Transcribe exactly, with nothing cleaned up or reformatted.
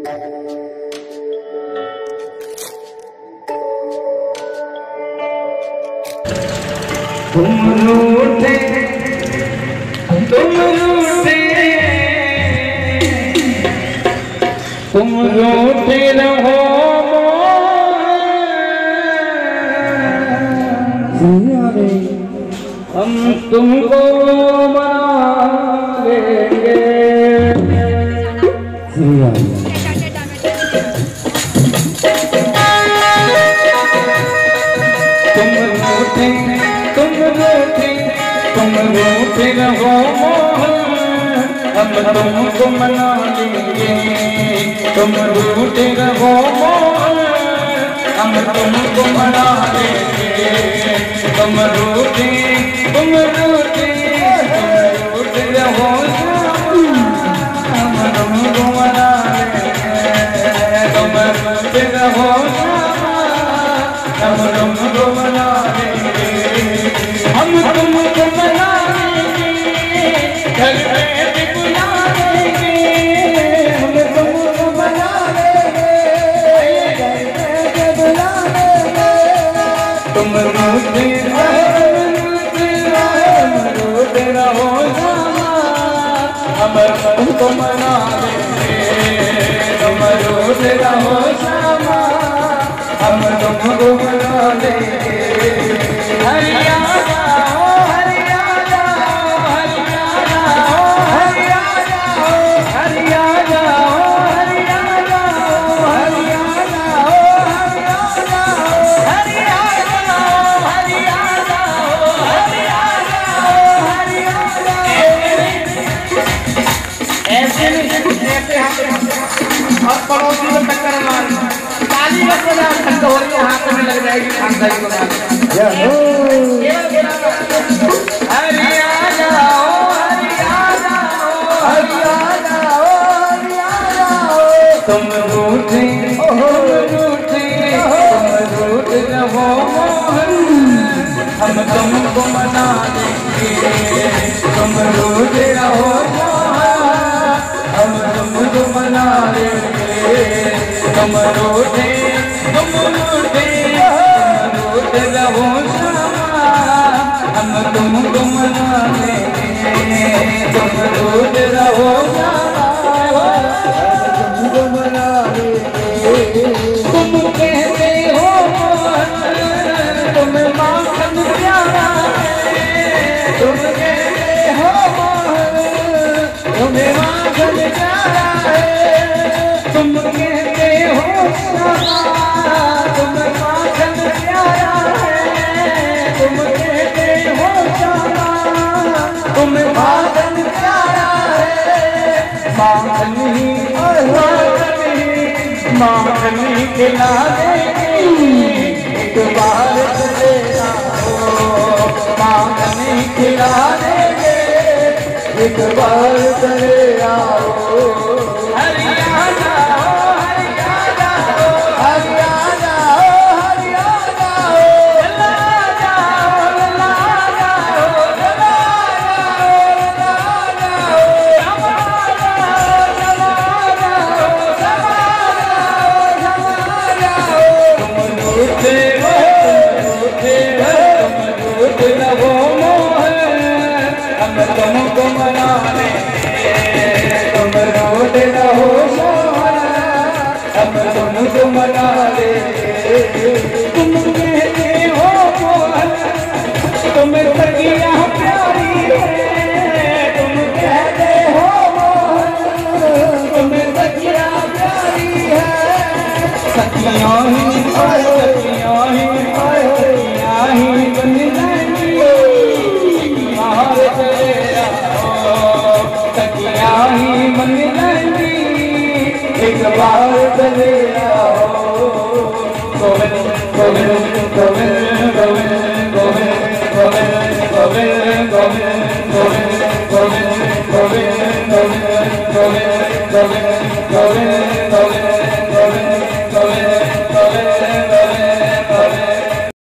तुम रूठे तुम रूठे तुम रूठे रहो हम तुमको मना लेंगे। तुम रूठे तुम रूठे तुम रूठे रहो हम तुमको मना लेंगे। तुम रूठे रहो हम तुमको मना लेंगे। तुम रूठे तुम रूठे तुम रूठे रहो हम तुमको मना लेंगे। तुम रूठे रहो हम तुमको मना लेंगे। हम तुमको मना लेंगे घर में भी बुला लेंगे। हम तुमको मना लेंगे घर में भी बुला लेंगे। तुम रूठे हम तुमको मना लेंगे। तुम रूठे रहो श्यामा हम तुमको मना लेंगे। हरिया जाओ हरिया जाओ हरिया जाओ हरिया जाओ हरिया जाओ हरिया जाओ हरिया जाओ हरिया जाओ हरिया जाओ हरिया जाओ हरिया जाओ हरिया जाओ। ऐसे ऐसे और पड़ोसी को टक्कर मार ताली बजा खंडोरी हाथ में लग जाएगी खानदानी को। हरिया जाओ हरिया जाओ हरिया जाओ हरिया जाओ। तुम रूठे तुम रूठे तुम रूठे रहो हम तुमको मना लेंगे। तुम रूठे रहो हम तुमको मना लेंगे। तुम रूठे तुम रूठे तुम रूठे रहो हम तुमको मना लेंगे। तुम रूठे रहो तुमको मना लेंगे। तुम कहते हो तुम्हें माखन प्यारा है। तुम कहते हो तुम्हें माखन प्यारा है। तुम कहते हो तुम्हें माखन प्यारा है। तुम कहते हो तुम्हें माखन प्यारा है। माखन ही माखन ही खिला देंगे एक बार चले आओ। माखन ही खिला देंगे एक बार चले आओ। हरिया जाओ हरिया जाओ हरिया जाओ हरिया जाओ ला जाओ ला जाओ ला जाओ। तुम रूठे तुम रूठे रहो हम तुमको मना लेंगे। तुम रूठे रहो हम तुमको मना लेंगे। तुम कहते हो तुम्हें सखिया प्यारी है। तुम कहते हो तुम्हें सखिया प्यारी है। सखियाँ ही सखियाँ ही सखियाँ ही बन जाएंगी बाहर चले आओ। सखियाँ ही बन जाएंगी एक बार चले आओ। गोविंद गोविंद गोविंद गोविंद